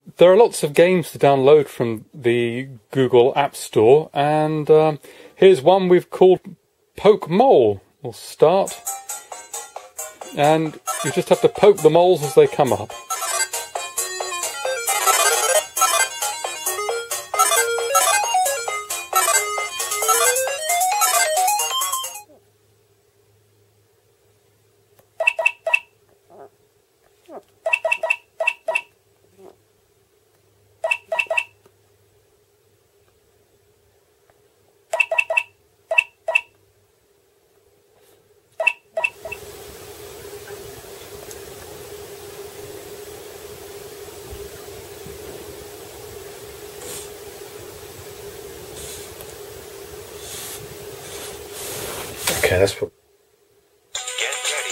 there are lots of games to download from the Google App Store, and here's one we've called Poke Mole. We'll start, and you just have to poke the moles as they come up. Okay, that's what. Get ready.